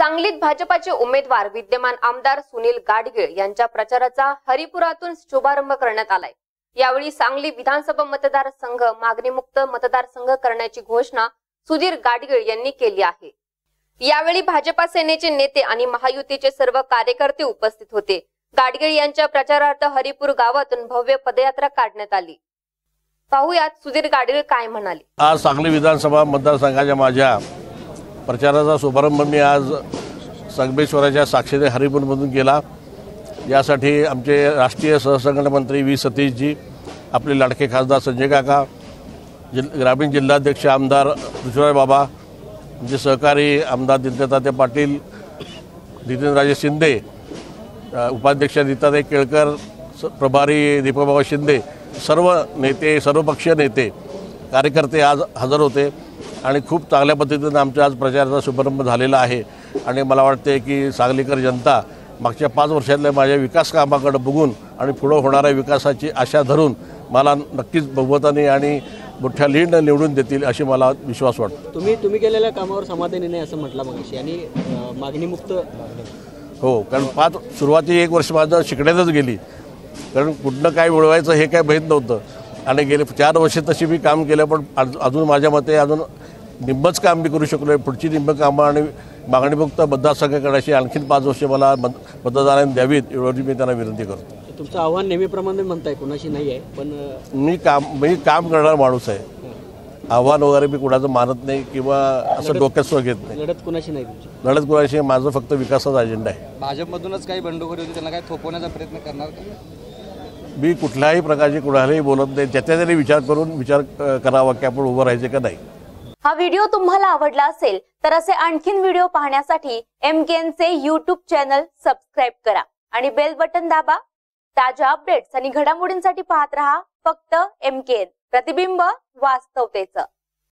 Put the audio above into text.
सांगलीत भाजपाचे उमेदवार विद्यमान आमदार सुनील गाडगीळ यांच्या प्रचाराचा हरिपुरातून शुभारंभ करण्यात आलाय। यावेळी सांगली विधानसभा मतदारसंघ मागणीमुक्त मतदारसंघ करण्याची घोषणा सुधीर गाडगीळ यांनी केली आहे। यावेळी भाजपा सेनेचे नेते आणि महायुतीचे सर्व कार्यकर्ते उपस्थित होते। गाडगीळ यांच्या प्रचारार्थ हरिपूर गावातून भव्य पदयात्रा काढण्यात आली। पाहुयात सुधीर गाडगीळ काय म्हणाले। आज सांगली विधानसभा मतदारसंघाच्या माझ्या प्रचाराचा शुभारंभ मी आज संगमेश्वराच्या साक्षीने हरिपूरमधून केला। यासाठी आमचे राष्ट्रीय सहसंघटन मंत्री व्ही सतीशजी, आपले लाडके खासदार संजय काका, ग्रामीण जिल्हाध्यक्ष आमदार ऋषराज बाबा, आमचे सहकारी आमदार दिनकरतात्या पाटील, नितीनराजे शिंदे, उपाध्यक्ष नीताताई केळकर, प्रभारी दीपकबाबा शिंदे, सर्व नेते, सर्वपक्षीय नेते, कार्यकर्ते आज हजर होते आणि खूप चांगल्या पद्धतीने आमच्या आज प्रचाराचा शुभारंभ झालेला आहे। आणि मला वाटते की सांगलीकर जनता मागच्या 5 वर्षातल्या माझ्या विकास कामाकडे बघून आणि पुढे होणाऱ्या विकासाची आशा धरून मला नक्कीच बहुमताने आणि मोठ्या लीडने निवडून देतील अशी मला विश्वास वाटतो। तुम्ही केलेल्या कामावर समाधानी नाही असं म्हटलं मगाशी आणि मागणीमुक्त हो, कारण सुरुवाती 1 वर्ष माझं शिकण्यातच गेली, कारण कुठनं काय मिळवायचं हे काय माहीत नव्हतं आणि गेले 4 वर्ष तशी मी काम केलं, पण अजून माझ्या मते अजून निम्मच काम मी करू शकलो। पुढची निम्म कामं आणि मागणीमुक्त मतदारसंघ करण्याची आणखीन 5 वर्ष मला मतदारांनी द्यावीत एवढी मी त्यांना विनंती करतो। तुमचं आव्हान नेहमीप्रमाणे म्हणताय, कुणाशी नाही आहे, पण मी काम करणारा माणूस आहे। आव्हान वगैरे मी कुणाचं मानत नाही किंवा असं डोक्यात स्व घेत नाही। लढत कुणाशी नाही तुमची? लढत कुणाशी माझं फक्त विकासाचा अजेंडा आहे। भाजपमधूनच काही बंडखोरी होती, त्यांना काय थोपवण्याचा प्रयत्न करणार का? मी कुठल्याही प्रकारची कुणालाही बोलत नाही, त्याच्या तरी विचार करून करावा की आपण उभं राहायचे का नाही। हा व्हिडिओ तुम्हाला आवडला असेल तर असे आणखीन व्हिडिओ पाहण्यासाठी MKNचे YouTube चॅनल सबस्क्राइब करा आणि बेल बटन दाबा। ताज्या अपडेट्स आणि घडामोडींसाठी पाहत रहा फक्त MKN, प्रतिबिंब वास्तवतेचं।